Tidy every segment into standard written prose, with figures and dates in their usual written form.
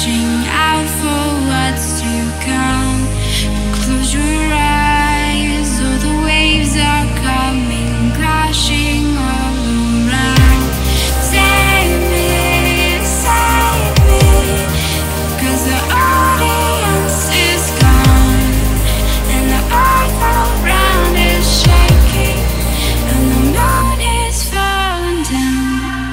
watching out for what's to come. Close your eyes, all the waves are coming crashing all around. Save me, 'cause the audience is gone, and the earth around is shaking, and the moon is falling down.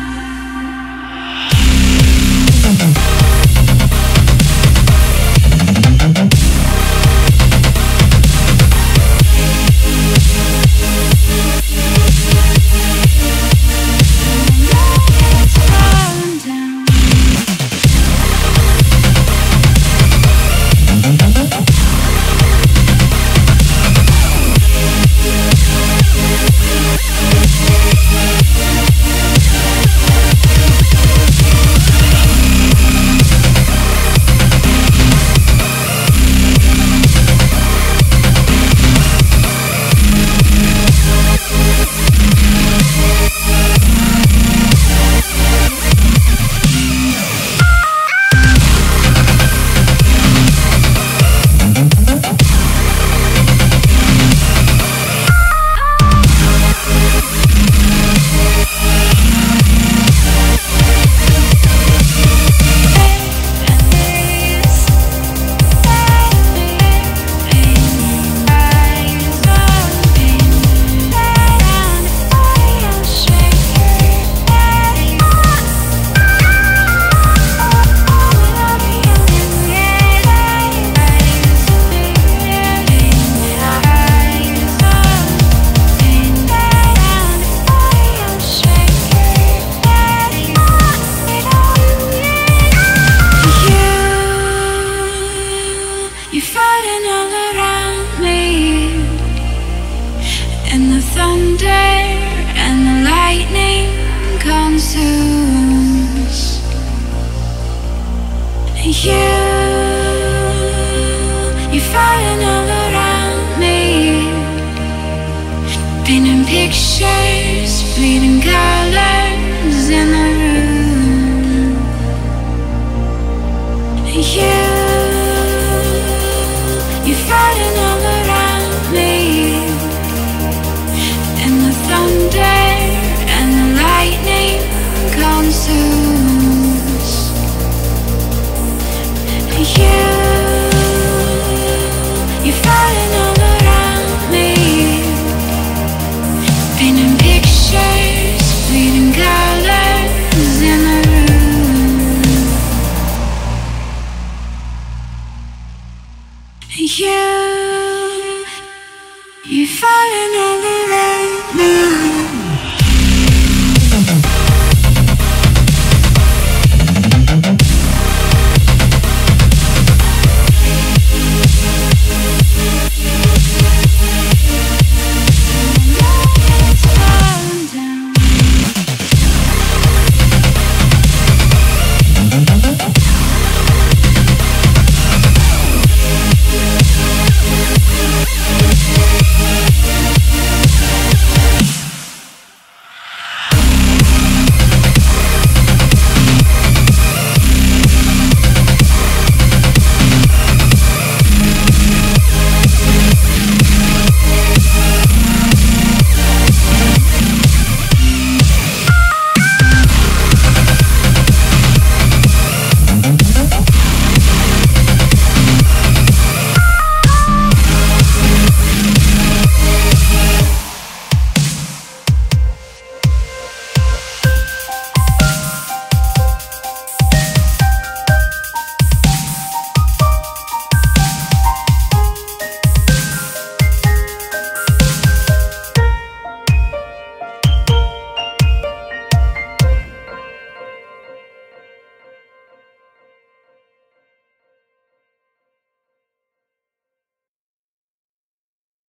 You're fighting all around me, and the thunder and the lightning consumes you're fighting all around me, painting pictures, bleeding colors in the room.